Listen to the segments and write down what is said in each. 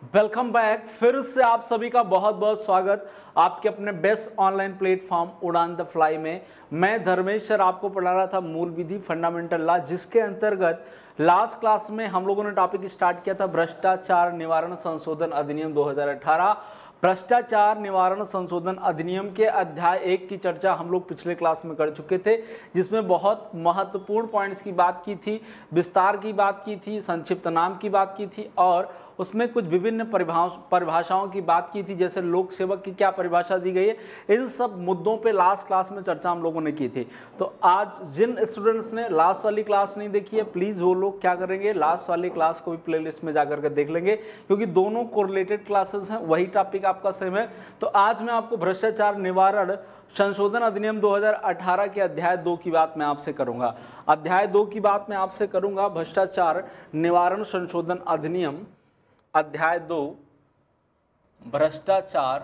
Welcome back. फिर से आप सभी का बहुत बहुत स्वागत आपके अपने best online platform Udaan the fly में। मैं धर्मेश सर आपको पढ़ा रहा था मूल विधि फंडामेंटल लॉ, जिसके अंतर्गत लास्ट क्लास में हम लोगों ने टॉपिक स्टार्ट किया था भ्रष्टाचार निवारण संशोधन अधिनियम 2018। भ्रष्टाचार निवारण संशोधन अधिनियम के अध्याय 1 की चर्चा हम लोग पिछले क्लास में कर चुके थे, जिसमें बहुत महत्वपूर्ण पॉइंट्स की बात की थी, विस्तार की बात की थी, संक्षिप्त नाम की बात की थी और उसमें कुछ विभिन्न परिभाषाओं की बात की थी, जैसे लोक सेवक की क्या परिभाषा दी गई है। इन सब मुद्दों पे लास्ट क्लास में चर्चा हम लोगों ने की थी। तो आज जिन स्टूडेंट्स ने लास्ट वाली क्लास नहीं देखी है, प्लीज़ वो लोग क्या करेंगे, लास्ट वाली क्लास को भी प्लेलिस्ट में जाकर के देख लेंगे, क्योंकि दोनों कोरिलेटेड क्लासेस हैं, वही टॉपिक आपका सेम है। तो आज मैं आपको भ्रष्टाचार निवारण संशोधन अधिनियम 2018 के अध्याय 2 की बात मैं आपसे करूंगा। अध्याय 2 की बात मैं आपसे करूंगा, भ्रष्टाचार निवारण संशोधन अधिनियम अध्याय 2, भ्रष्टाचार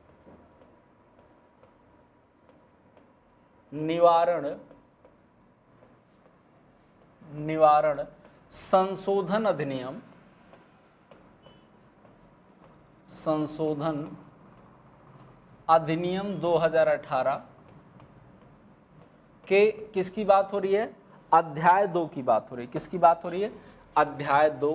निवारण संशोधन अधिनियम संशोधन अधिनियम 2018 के किसकी बात हो रही है? अध्याय 2 की बात हो रही है। किसकी बात हो रही है? अध्याय 2।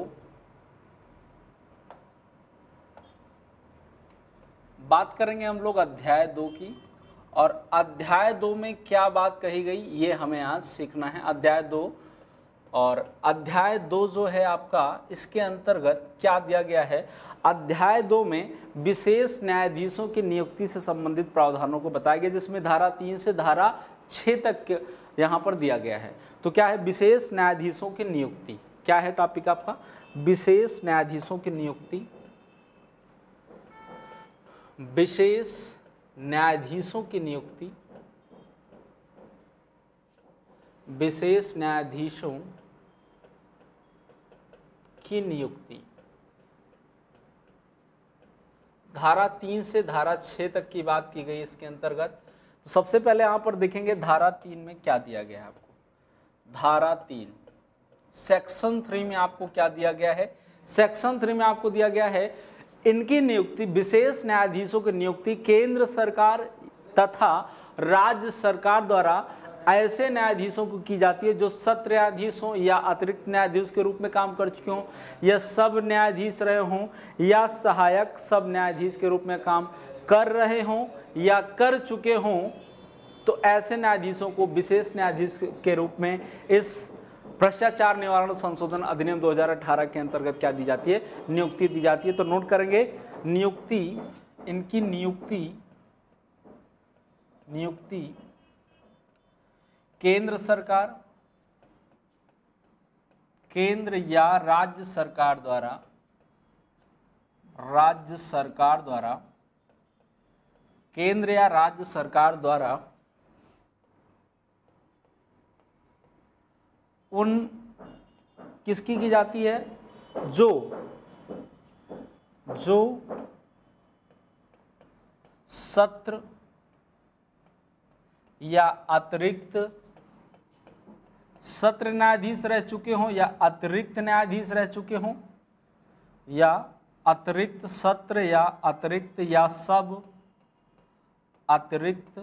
बात करेंगे हम लोग अध्याय 2 की, और अध्याय 2 में क्या बात कही गई ये हमें आज सीखना है। अध्याय 2 और अध्याय 2 जो है आपका, इसके अंतर्गत क्या दिया गया है? अध्याय 2 में विशेष न्यायाधीशों की नियुक्ति से संबंधित प्रावधानों को बताया गया, जिसमें धारा 3 से धारा 6 तक के यहाँ पर दिया गया है। तो क्या है? विशेष न्यायाधीशों की नियुक्ति। क्या है टॉपिक आपका? विशेष न्यायाधीशों की नियुक्ति। विशेष न्यायाधीशों की नियुक्ति, विशेष न्यायाधीशों की नियुक्ति। धारा 3 से धारा 6 तक की बात की गई इसके अंतर्गत। तो सबसे पहले यहां पर देखेंगे धारा 3 में क्या दिया गया है आपको। धारा 3 सेक्शन 3 में आपको क्या दिया गया है? सेक्शन 3 में आपको दिया गया है, इनकी नियुक्ति, विशेष न्यायाधीशों की नियुक्ति केंद्र सरकार तथा राज्य सरकार द्वारा ऐसे न्यायाधीशों को की जाती है जो सत्र न्यायाधीश हों या अतिरिक्त न्यायाधीश के रूप में काम कर चुके हों, या सब न्यायाधीश रहे हों, या सहायक सब न्यायाधीश के रूप में काम कर रहे हों या कर चुके हों। तो ऐसे न्यायाधीशों को विशेष न्यायाधीश के रूप में इस भ्रष्टाचार निवारण संशोधन अधिनियम 2018 के अंतर्गत क्या दी जाती है? नियुक्ति दी जाती है। तो नोट करेंगे, नियुक्ति, इनकी नियुक्ति केंद्र सरकार, केंद्र या राज्य सरकार द्वारा केंद्र या राज्य सरकार द्वारा उन किसकी की जाती है? जो सत्र या अतिरिक्त सत्र न्यायाधीश रह चुके हों, या अतिरिक्त न्यायाधीश रह चुके हों, या अतिरिक्त सत्र या अतिरिक्त या सब अतिरिक्त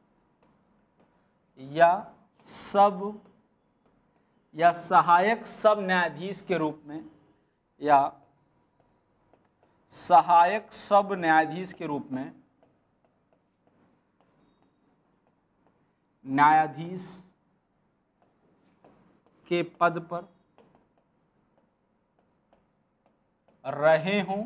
या सब या सहायक सब न्यायाधीश के रूप में, या सहायक सब न्यायाधीश के रूप में न्यायाधीश के पद पर रहे हों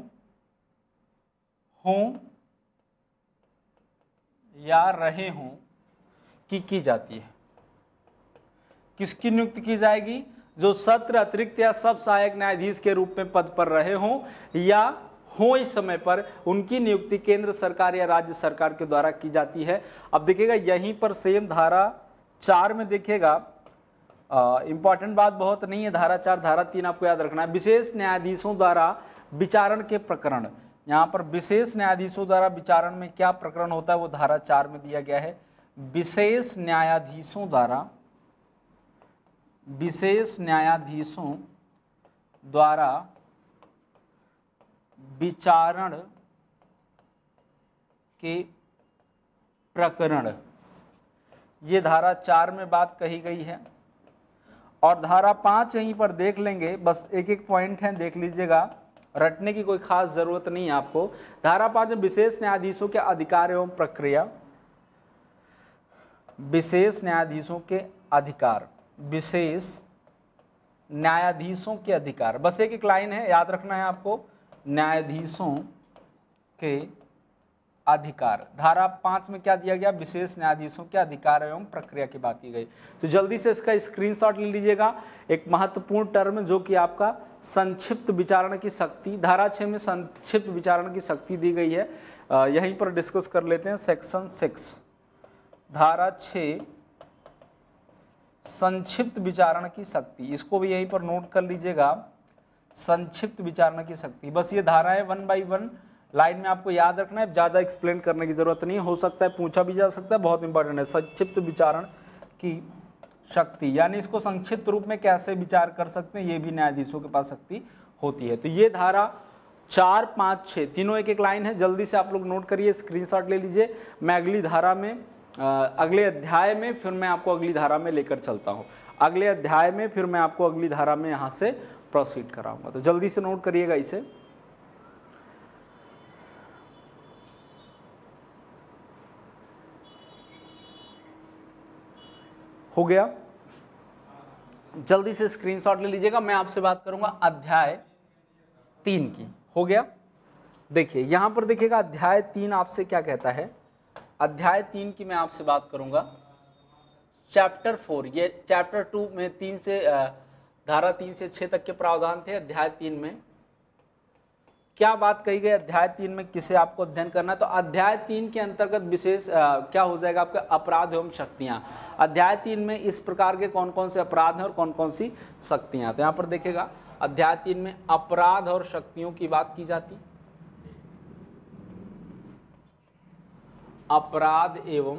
या रहे हों की जाती है। किसकी नियुक्ति की जाएगी? जो सत्र अतिरिक्त या सब सहायक न्यायाधीश के रूप में पद पर रहे हों या हो इस समय पर, उनकी नियुक्ति केंद्र सरकार या राज्य सरकार के द्वारा की जाती है। अब देखिएगा यहीं पर सेम धारा 4 में देखिएगा, इंपॉर्टेंट बात बहुत नहीं है, धारा 4 धारा 3 आपको याद रखना है। विशेष न्यायाधीशों द्वारा विचारण के प्रकरण, यहाँ पर विशेष न्यायाधीशों द्वारा विचारण में क्या प्रकरण होता है वो धारा 4 में दिया गया है। विशेष न्यायाधीशों द्वारा विचारण के प्रकरण, ये धारा 4 में बात कही गई है। और धारा 5 यहीं पर देख लेंगे, बस एक एक पॉइंट है, देख लीजिएगा, रटने की कोई खास जरूरत नहीं है आपको। धारा 5 में विशेष न्यायाधीशों के अधिकार एवं प्रक्रिया, विशेष न्यायाधीशों के अधिकार, विशेष न्यायाधीशों के अधिकार, बस एक एक लाइन है, याद रखना है आपको, न्यायाधीशों के अधिकार। धारा 5 में क्या दिया गया, विशेष न्यायाधीशों के अधिकार एवं प्रक्रिया की बात की गई। तो जल्दी से इसका स्क्रीनशॉट ले लीजिएगा। एक महत्वपूर्ण टर्म जो कि आपका संक्षिप्त विचारण की शक्ति, धारा 6 में संक्षिप्त विचारण की शक्ति दी गई है, यहीं पर डिस्कस कर लेते हैं। सेक्शन 6 धारा 6 संक्षिप्त विचारण की शक्ति, इसको भी यहीं पर नोट कर लीजिएगा, संक्षिप्त विचारण की शक्ति। बस ये धाराएं 1 बाई 1 लाइन में आपको याद रखना है, ज़्यादा एक्सप्लेन करने की जरूरत नहीं, हो सकता है पूछा भी जा सकता है, बहुत इंपॉर्टेंट है। संक्षिप्त विचारण की शक्ति यानी इसको संक्षिप्त रूप में कैसे विचार कर सकते हैं, ये भी न्यायाधीशों के पास शक्ति होती है। तो ये धारा 4, 5, 6 तीनों एक एक लाइन है, जल्दी से आप लोग नोट करिए, स्क्रीनशॉट ले लीजिए। मैं अगली धारा में अगले अध्याय में फिर मैं आपको अगली धारा में लेकर चलता हूँ, अगले अध्याय में फिर मैं आपको अगली धारा में यहाँ से प्रोसीड कराऊंगा। तो जल्दी से नोट करिएगा इसे। हो गया, जल्दी से स्क्रीनशॉट ले लीजिएगा। मैं आपसे बात करूंगा अध्याय 3 की। हो गया, देखिए यहां पर देखिएगा अध्याय 3 आपसे क्या कहता है। अध्याय 3 की मैं आपसे बात करूंगा। चैप्टर 4, ये चैप्टर 2 में 3 से धारा 3 से 6 तक के प्रावधान थे। अध्याय 3 में क्या बात कही गई, अध्याय 3 में किसे आपको अध्ययन करना है, तो अध्याय 3 के अंतर्गत विशेष क्या हो जाएगा आपका, अपराध एवं शक्तियां। अध्याय 3 में इस प्रकार के कौन कौन से अपराध हैं और कौन कौन सी शक्तियां। तो यहाँ पर देखिएगा अध्याय 3 में अपराध और शक्तियों की बात की जाती, अपराध एवं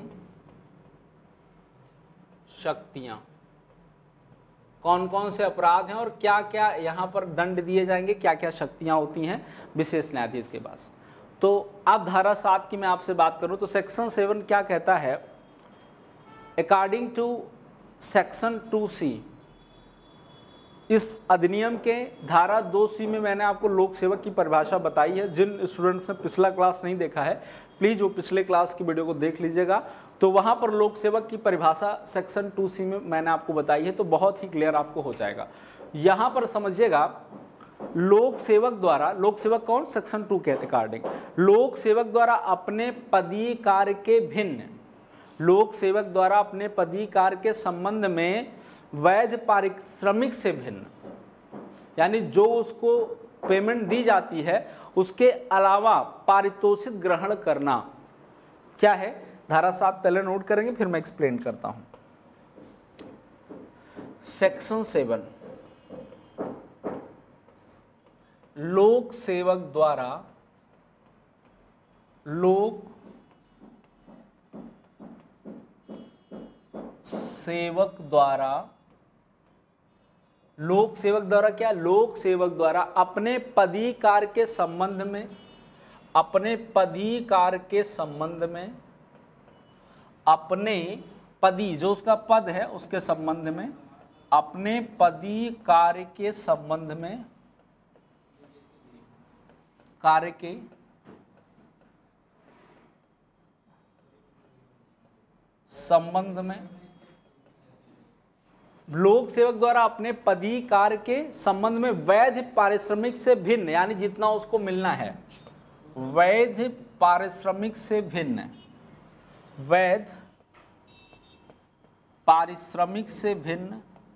शक्तियां, कौन कौन से अपराध हैं और क्या क्या यहाँ पर दंड दिए जाएंगे, क्या क्या शक्तियाँ होती हैं विशेष न्यायाधीश के पास। तो अब धारा 7 की मैं आपसे बात करूँ तो सेक्शन 7 क्या कहता है, अकॉर्डिंग टू सेक्शन 2C, इस अधिनियम के धारा 2C में मैंने आपको लोक सेवक की परिभाषा बताई है। जिन स्टूडेंट्स ने पिछला क्लास नहीं देखा है प्लीज़ वो पिछले क्लास की वीडियो को देख लीजिएगा, तो वहाँ पर लोक सेवक की परिभाषा सेक्शन 2C में मैंने आपको बताई है, तो बहुत ही क्लियर आपको हो जाएगा। यहाँ पर समझिएगा लोक सेवक द्वारा, लोक सेवक कौन, सेक्शन 2 के अकॉर्डिंग, लोक सेवक द्वारा अपने पदीय कार्य के भिन्न, लोक सेवक द्वारा अपने पदीय कार्य के संबंध में वैध पारिश्रमिक से भिन्न, यानी जो उसको पेमेंट दी जाती है उसके अलावा पारितोषिक ग्रहण करना क्या है। धारा 7 पहले नोट करेंगे फिर मैं एक्सप्लेन करता हूं। सेक्शन 7, लोक सेवक द्वारा, लोक सेवक द्वारा, लोक सेवक द्वारा क्या, लोक सेवक द्वारा अपने पदीय कार्य के संबंध में, अपने पदीय कार्य के संबंध में, अपने पदीय जो उसका पद है उसके संबंध में, अपने पदीय कार्य के संबंध में, कार्य के संबंध में, लोक सेवक द्वारा अपने पदीय कार्य के संबंध में वैध पारिश्रमिक से भिन्न, यानी जितना उसको मिलना है, वैध पारिश्रमिक से भिन्न, वैध पारिश्रमिक से भिन्न,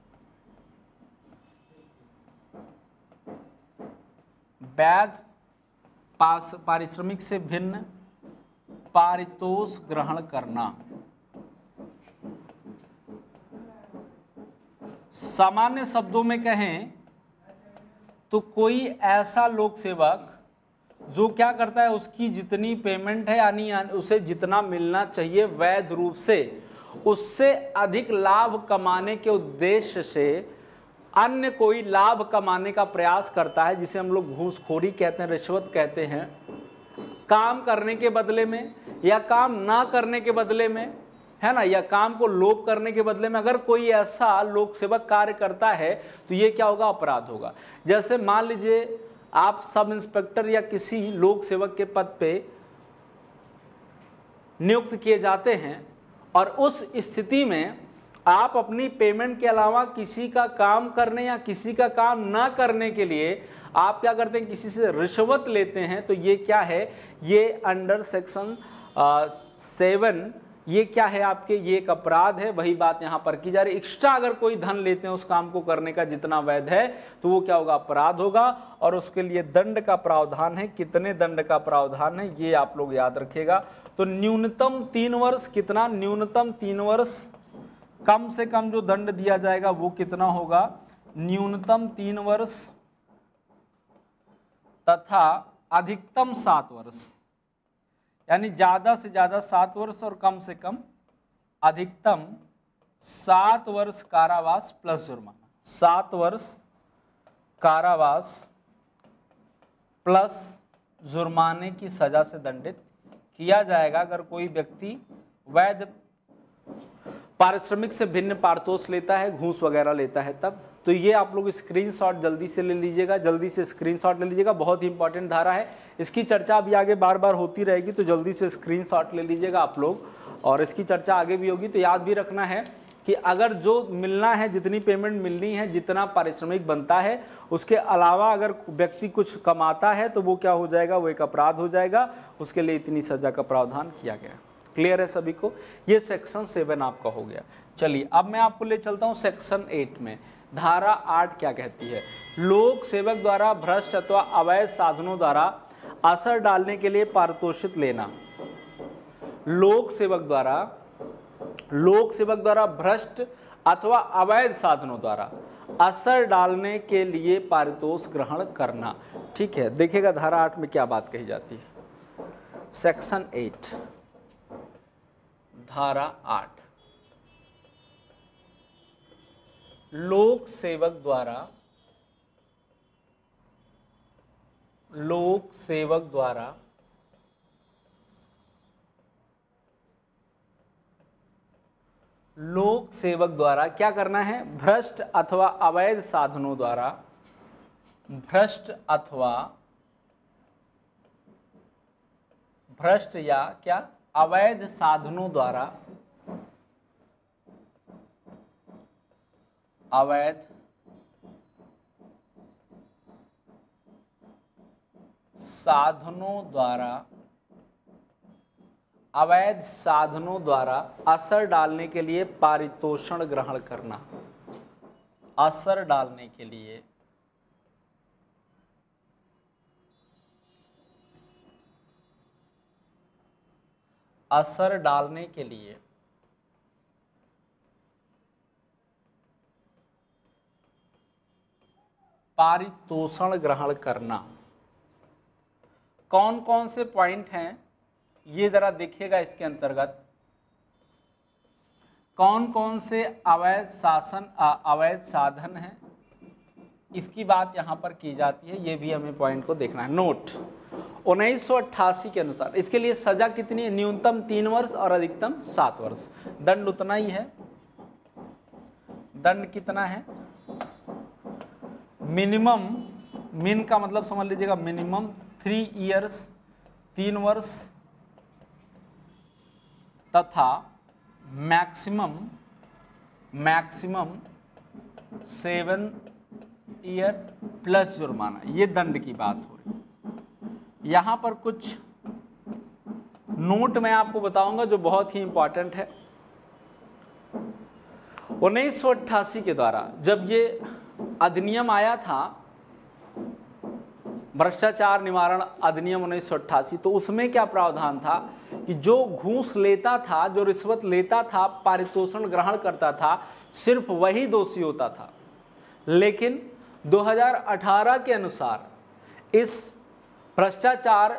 वैध पारिश्रमिक से भिन्न पारितोष ग्रहण करना। सामान्य शब्दों में कहें तो कोई ऐसा लोक सेवक जो क्या करता है, उसकी जितनी पेमेंट है यानी उसे जितना मिलना चाहिए वैध रूप से, उससे अधिक लाभ कमाने के उद्देश्य से अन्य कोई लाभ कमाने का प्रयास करता है, जिसे हम लोग घूसखोरी कहते हैं, रिश्वत कहते हैं, काम करने के बदले में या काम ना करने के बदले में, है ना, या काम को लोभ करने के बदले में अगर कोई ऐसा लोक सेवक कार्य करता है तो ये क्या होगा, अपराध होगा। जैसे मान लीजिए आप सब इंस्पेक्टर या किसी लोक सेवक के पद पे नियुक्त किए जाते हैं और उस स्थिति में आप अपनी पेमेंट के अलावा किसी का काम करने या किसी का काम ना करने के लिए आप क्या करते हैं, किसी से रिश्वत लेते हैं, तो ये क्या है, ये अंडर सेक्शन 7 ये क्या है आपके, ये एक अपराध है। वही बात यहाँ पर की जा रही है। एक्स्ट्रा अगर कोई धन लेते हैं उस काम को करने का जितना वैध है तो वो क्या होगा, अपराध होगा, और उसके लिए दंड का प्रावधान है। कितने दंड का प्रावधान है ये आप लोग याद रखिएगा। तो न्यूनतम 3 वर्ष, कितना, न्यूनतम 3 वर्ष, कम से कम जो दंड दिया जाएगा वो कितना होगा, न्यूनतम 3 वर्ष तथा अधिकतम 7 वर्ष, यानी ज्यादा से ज्यादा 7 वर्ष और कम से कम अधिकतम 7 वर्ष कारावास प्लस जुर्माना। 7 वर्ष कारावास प्लस जुर्माने की सजा से दंडित किया जाएगा अगर कोई व्यक्ति वैध पारिश्रमिक से भिन्न पारितोष लेता है, घूस वगैरह लेता है तब। तो ये आप लोग स्क्रीनशॉट जल्दी से ले लीजिएगा, जल्दी से स्क्रीनशॉट ले लीजिएगा, बहुत ही इंपॉर्टेंट धारा है। इसकी चर्चा अभी आगे बार बार होती रहेगी, तो जल्दी से स्क्रीनशॉट ले लीजिएगा आप लोग, और इसकी चर्चा आगे भी होगी। तो याद भी रखना है कि अगर जो मिलना है, जितनी पेमेंट मिलनी है, जितना पारिश्रमिक बनता है, उसके अलावा अगर व्यक्ति कुछ कमाता है तो वो क्या हो जाएगा, वो एक अपराध हो जाएगा। उसके लिए इतनी सजा का प्रावधान किया गया। क्लियर है सभी को? ये सेक्शन 7 आपका हो गया। चलिए अब मैं आपको ले चलता हूँ सेक्शन 8 में। धारा 8 क्या कहती है, लोक सेवक द्वारा भ्रष्ट अथवा अवैध साधनों द्वारा असर डालने के लिए पारितोषिक लेना। लोक सेवक द्वारा भ्रष्ट अथवा अवैध साधनों द्वारा असर डालने के लिए पारितोष ग्रहण करना। ठीक है, देखिएगा धारा 8 में क्या बात कही जाती है। सेक्शन 8 धारा 8, लोक सेवक द्वारा क्या करना है, भ्रष्ट अथवा अवैध साधनों द्वारा, भ्रष्ट या क्या अवैध साधनों द्वारा, अवैध साधनों द्वारा असर डालने के लिए पारितोषण ग्रहण करना। असर डालने के लिए पारितोषण ग्रहण करना। कौन कौन से पॉइंट हैं ये जरा देखिएगा। इसके अंतर्गत कौन कौन से अवैध साधन हैं, इसकी बात यहाँ पर की जाती है। ये भी हमें पॉइंट को देखना है। नोट 1988 के अनुसार इसके लिए सजा कितनी है, न्यूनतम 3 वर्ष और अधिकतम 7 वर्ष। दंड उतना ही है। दंड कितना है, मिनिमम, मिन का मतलब समझ लीजिएगा मिनिमम 3 ईयर्स 3 वर्ष तथा मैक्सिमम 7 ईयर प्लस जुर्माना। ये दंड की बात हो रही है। यहाँ पर कुछ नोट मैं आपको बताऊंगा जो बहुत ही इंपॉर्टेंट है। 1988 के द्वारा जब ये अधिनियम आया था, भ्रष्टाचार निवारण अधिनियम 1988, तो उसमें क्या प्रावधान था कि जो घूस लेता था, जो रिश्वत लेता था, पारितोषण ग्रहण करता था, सिर्फ वही दोषी होता था। लेकिन 2018 के अनुसार इस भ्रष्टाचार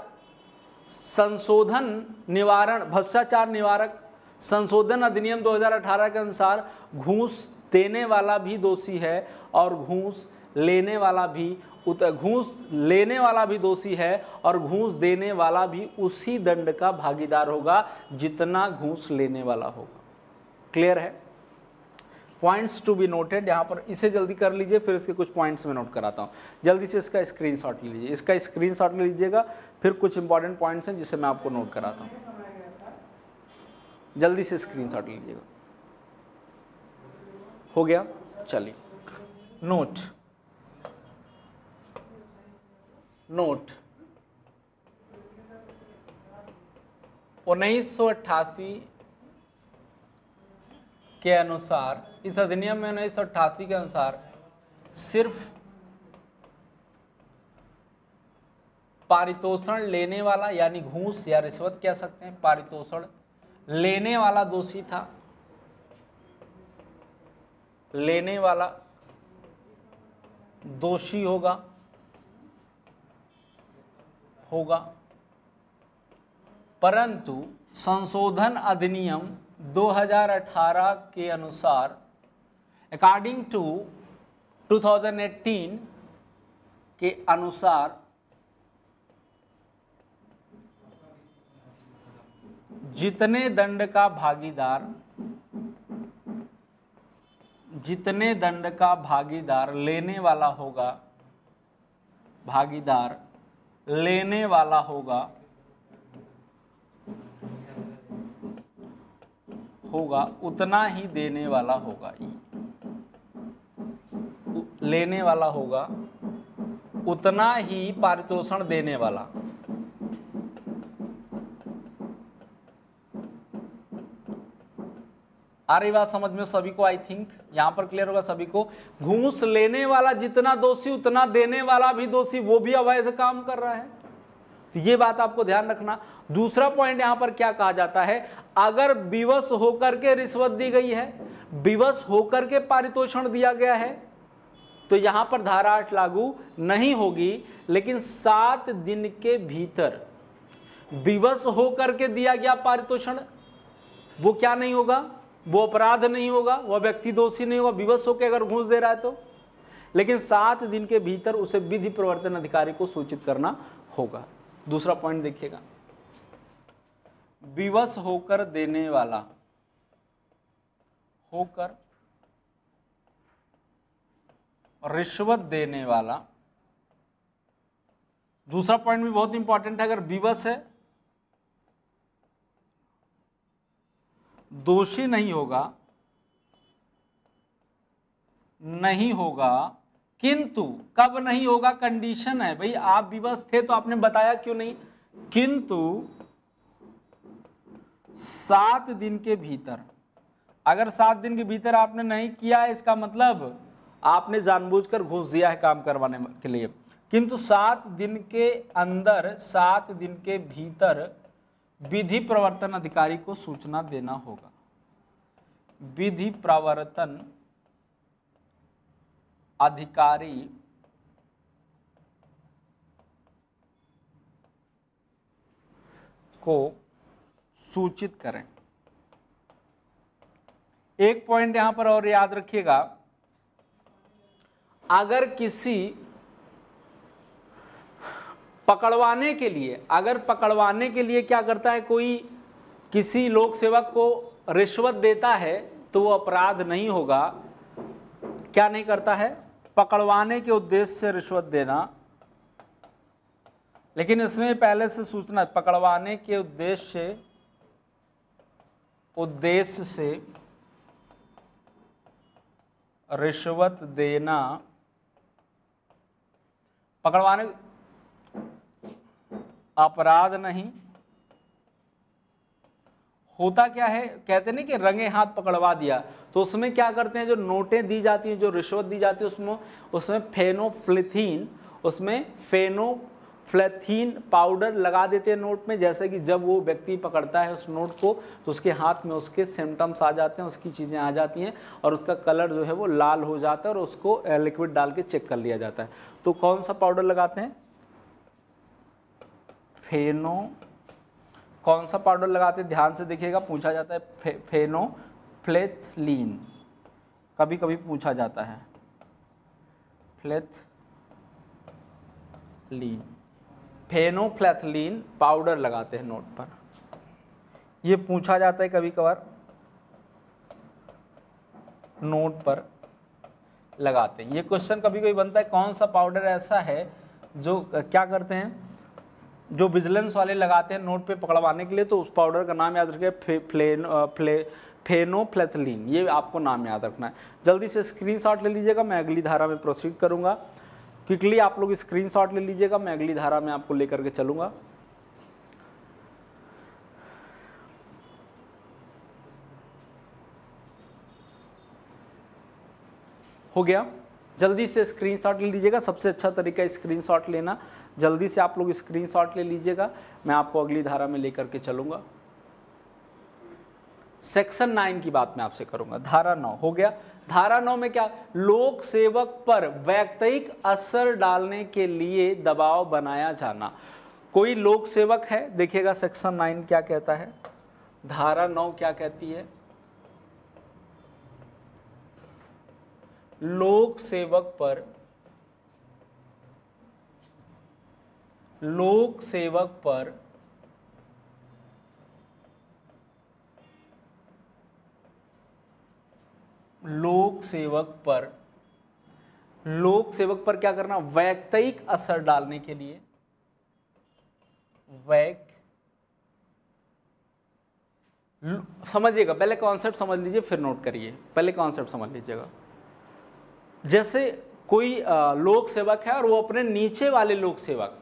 निवारक संशोधन अधिनियम 2018 के अनुसार घूस देने वाला भी दोषी है और घूस लेने वाला भी दोषी है और घूस देने वाला भी उसी दंड का भागीदार होगा जितना घूस लेने वाला होगा। क्लियर है? पॉइंट्स टू बी नोटेड, यहाँ पर इसे जल्दी कर लीजिए, फिर इसके कुछ पॉइंट्स में नोट कराता हूँ। जल्दी से इसका स्क्रीनशॉट ले लीजिए, इसका स्क्रीनशॉट ले लीजिएगा, फिर कुछ इंपॉर्टेंट पॉइंट्स हैं जिसे मैं आपको नोट कराता हूँ। जल्दी से स्क्रीनशॉट ले लीजिएगा। हो गया? चलिए नोट 1988 के अनुसार, इस अधिनियम में 1988 के अनुसार सिर्फ पारितोषण लेने वाला यानी घूस या रिश्वत कह सकते हैं, पारितोषण लेने वाला दोषी था, लेने वाला दोषी होगा परंतु संशोधन अधिनियम 2018 के अनुसार अकॉर्डिंग टू 2018 के अनुसार जितने दंड का लेने वाला होगा उतना ही देने वाला होगा, लेने वाला होगा उतना ही पारितोषण देने वाला। आ रही बात समझ में सभी को? आई थिंक यहां पर क्लियर होगा सभी को। घूस लेने वाला जितना दोषी उतना देने वाला भी दोषी, वो भी अवैध काम कर रहा है, तो ये बात आपको ध्यान रखना। दूसरा पॉइंट यहां पर क्या कहा जाता है, अगर विवश होकर के रिश्वत दी गई है, विवश होकर के पारितोषण दिया गया है, तो यहां पर धारा 8 लागू नहीं होगी, लेकिन 7 दिन के भीतर विवश होकर के दिया गया पारितोषण वो क्या नहीं होगा, वो अपराध नहीं होगा, वह व्यक्ति दोषी नहीं होगा विवश होकर अगर घूस दे रहा है तो। लेकिन 7 दिन के भीतर उसे विधि प्रवर्तन अधिकारी को सूचित करना होगा। दूसरा पॉइंट देखिएगा, विवश होकर देने वाला, होकर रिश्वत देने वाला। दूसरा पॉइंट भी बहुत इंपॉर्टेंट है, अगर विवश है दोषी नहीं होगा, किंतु कब नहीं होगा, कंडीशन है भाई, आप विवश थे तो आपने बताया क्यों नहीं, किंतु 7 दिन के भीतर, अगर 7 दिन के भीतर आपने नहीं किया है, इसका मतलब आपने जानबूझकर घूस दिया है काम करवाने के लिए, किंतु 7 दिन के अंदर, 7 दिन के भीतर विधि प्रवर्तन अधिकारी को सूचना देना होगा। विधि प्रवर्तन अधिकारी को सूचित करें। एक पॉइंट यहां पर और याद रखिएगा, अगर किसी पकड़वाने के लिए क्या करता है, कोई किसी लोक सेवक को रिश्वत देता है तो वो अपराध नहीं होगा। क्या नहीं करता है, पकड़वाने के उद्देश्य से रिश्वत देना, लेकिन इसमें पहले से सूचना, पकड़वाने के उद्देश्य से रिश्वत देना, पकड़वाने अपराध नहीं होता। क्या है, कहते नहीं कि रंगे हाथ पकड़वा दिया, तो उसमें क्या करते हैं, जो नोटें दी जाती हैं, जो रिश्वत दी जाती है, उसमें फेनोफ्लेथीन पाउडर लगा देते हैं नोट में। जैसे कि जब वो व्यक्ति पकड़ता है उस नोट को तो उसके हाथ में उसके सिम्टम्स आ जाते हैं, उसकी चीज़ें आ जाती हैं और उसका कलर जो है वो लाल हो जाता है और उसको लिक्विड डाल के चेक कर लिया जाता है। तो कौन सा पाउडर लगाते हैं, कौन सा पाउडर लगाते हैं, ध्यान से देखिएगा, पूछा जाता है फेनोफ्लेथलीन। कभी कभी पूछा जाता है, फ्लेथलीन, फेनोफ्लेथलीन पाउडर लगाते हैं नोट पर, ये पूछा जाता है कभी कभार, नोट पर लगाते हैं। ये क्वेश्चन कभी कभी बनता है, कौन सा पाउडर ऐसा है जो क्या करते हैं, जो विजिलेंस वाले लगाते हैं नोट पे पकड़वाने के लिए, तो उस पाउडर का नाम याद रखिए, फेनोफ्लेथलीन, ये आपको नाम याद रखना है। जल्दी से स्क्रीनशॉट ले लीजिएगा, मैं अगली धारा में प्रोसीड करूंगा। क्विकली आप लोग स्क्रीनशॉट ले लीजिएगा, मैं अगली धारा में आपको लेकर के चलूंगा। हो गया, जल्दी से स्क्रीनशॉट ले लीजिएगा, सबसे अच्छा तरीका स्क्रीनशॉट लेना, जल्दी से आप लोग स्क्रीनशॉट ले लीजिएगा, मैं आपको अगली धारा में लेकर के चलूंगा। सेक्शन 9 की बात मैं आपसे करूंगा। धारा 9 हो गया। धारा 9 में क्या, लोक सेवक पर वैयक्तिक असर डालने के लिए दबाव बनाया जाना। कोई लोक सेवक है, देखिएगा सेक्शन 9 क्या कहता है, धारा 9 क्या कहती है, लोक सेवक पर क्या करना, वैयक्तिक असर डालने के लिए, समझिएगा, पहले कॉन्सेप्ट समझ लीजिए फिर नोट करिए, पहले कॉन्सेप्ट समझ लीजिएगा। जैसे कोई लोक सेवक है और वो अपने नीचे वाले लोक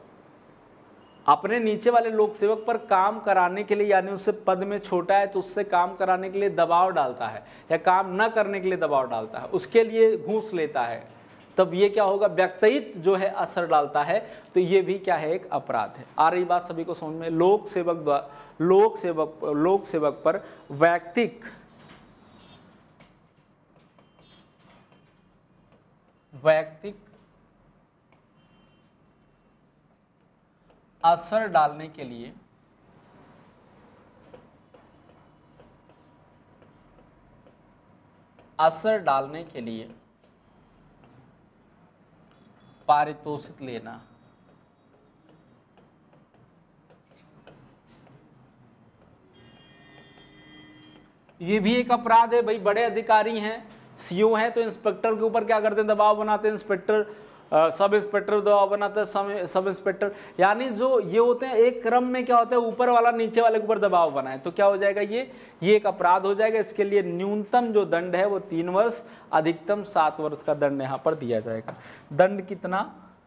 सेवक पर काम कराने के लिए, यानी उससे पद में छोटा है तो उससे काम कराने के लिए दबाव डालता है, या काम न करने के लिए दबाव डालता है, उसके लिए घूस लेता है, तब ये क्या होगा, व्यक्तिगत जो है असर डालता है, तो ये भी क्या है, एक अपराध है। आ रही बात सभी को समझ में। लोक सेवक पर वैयक्तिक असर डालने के लिए पारितोषिक लेना, ये भी एक अपराध है भाई। बड़े अधिकारी हैं, सीओ हैं, तो इंस्पेक्टर के ऊपर क्या करते हैं, दबाव बनाते हैं, इंस्पेक्टर सब इंस्पेक्टर दबाव बनाता है, सब इंस्पेक्टर, यानी जो ये होते हैं एक क्रम में क्या होता है, ऊपर वाला नीचे वाले के ऊपर दबाव बनाए, तो क्या हो जाएगा, ये एक अपराध हो जाएगा। इसके लिए न्यूनतम जो दंड है वो 3 वर्ष, अधिकतम 7 वर्ष का दंड यहाँ पर दिया जाएगा। दंड कितना,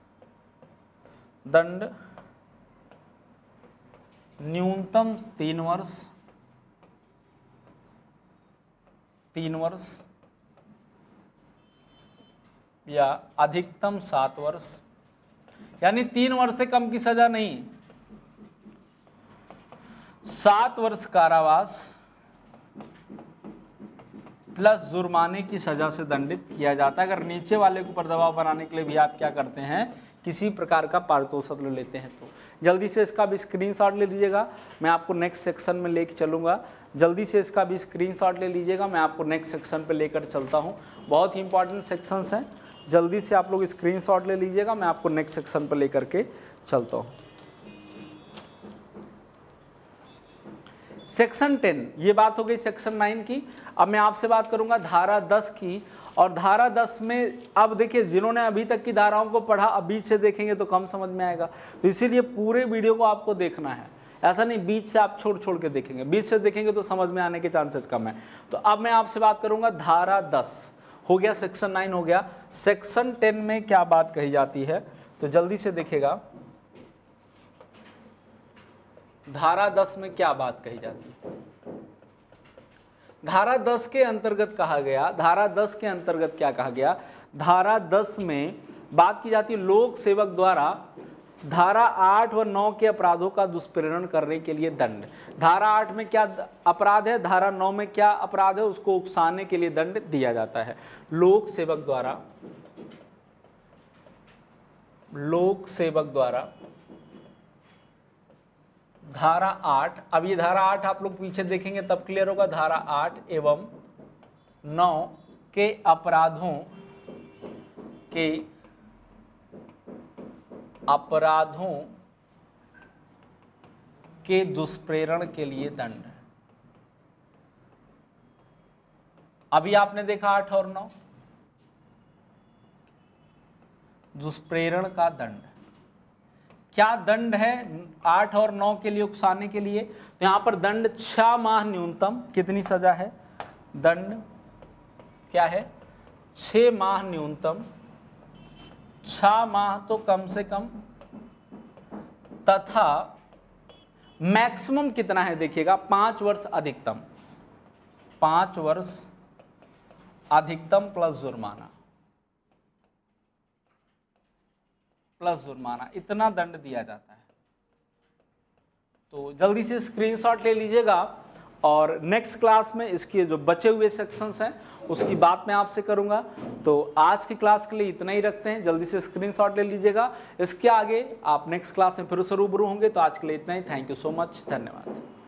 दंड न्यूनतम 3 वर्ष या अधिकतम 7 वर्ष, यानी 3 वर्ष से कम की सजा नहीं, 7 वर्ष कारावास प्लस जुर्माने की सजा से दंडित किया जाता है। अगर नीचे वाले के ऊपर दबाव बनाने के लिए भी आप क्या करते हैं, किसी प्रकार का पारितोषिक लेते हैं, तो जल्दी से इसका भी स्क्रीनशॉट ले लीजिएगा, मैं आपको नेक्स्ट सेक्शन में लेके चलूँगा। जल्दी से इसका भी स्क्रीनशॉट ले लीजिएगा, मैं आपको नेक्स्ट सेक्शन पे लेकर चलता हूँ। बहुत ही इंपॉर्टेंट सेक्शंस हैं, जल्दी से आप लोग स्क्रीनशॉट ले लीजिएगा, मैं आपको नेक्स्ट सेक्शन पे लेकर के चलता हूँ। सेक्शन 10, ये बात हो गई सेक्शन 9 की। अब मैं आपसे बात करूंगा धारा 10 की, और धारा 10 में अब देखिए, जिन्होंने अभी तक की धाराओं को पढ़ा, अब बीच से देखेंगे तो कम समझ में आएगा, तो इसीलिए पूरे वीडियो को आपको देखना है, ऐसा नहीं बीच से आप छोड़ के देखेंगे, बीच से देखेंगे तो समझ में आने के चांसेस कम है। तो अब मैं आपसे बात करूंगा धारा 10 हो गया, सेक्शन 9 हो गया। सेक्शन 10 में क्या बात कही जाती है, तो जल्दी से देखिएगा, धारा 10 में क्या बात कही जाती है। धारा 10 के अंतर्गत कहा गया, धारा 10 के अंतर्गत क्या कहा गया, धारा 10 में बात की जाती है लोक सेवक द्वारा धारा 8 व 9 के अपराधों का दुष्प्रेरण करने के लिए दंड। धारा 8 में क्या अपराध है, धारा 9 में क्या अपराध है, उसको उकसाने के लिए दंड दिया जाता है। लोक सेवक द्वारा धारा 8, अब ये धारा 8 आप लोग पीछे देखेंगे तब क्लियर होगा, धारा 8 एवं 9 के अपराधों के दुष्प्रेरण के लिए दंड। अभी आपने देखा 8 और 9, दुष्प्रेरण का दंड। क्या दंड है 8 और 9 के लिए उकसाने के लिए? तो यहां पर दंड 6 माह न्यूनतम। कितनी सजा है? दंड क्या है? 6 माह न्यूनतम, 6 माह तो कम से कम, तथा मैक्सिमम कितना है देखिएगा, 5 वर्ष अधिकतम, 5 वर्ष अधिकतम प्लस जुर्माना, इतना दंड दिया जाता है। तो जल्दी से स्क्रीनशॉट ले लीजिएगा और नेक्स्ट क्लास में इसके जो बचे हुए सेक्शंस हैं उसकी बात मैं आपसे करूंगा। तो आज की क्लास के लिए इतना ही रखते हैं, जल्दी से स्क्रीनशॉट ले लीजिएगा। इसके आगे आप नेक्स्ट क्लास में फिर से रूबरू होंगे। तो आज के लिए इतना ही। थैंक यू सो मच, धन्यवाद।